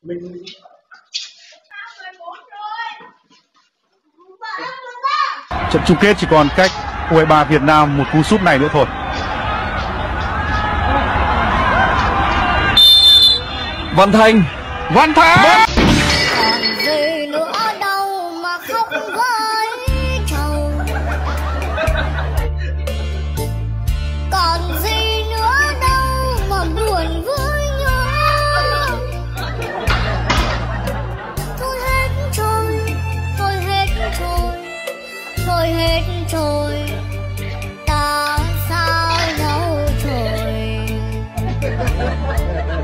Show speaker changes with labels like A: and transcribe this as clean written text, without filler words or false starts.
A: Trận chung kết chỉ còn cách U23 Việt Nam một cú sút này nữa thôi.
B: Văn Thành.
A: Văn Thành.
C: Còn gì nữa đâu mà khóc với chồng. Còn gì nữa đâu mà buồn với nhau. Thôi hết rồi, thôi hết rồi, thôi hết rồi. Ta xa nhau rồi.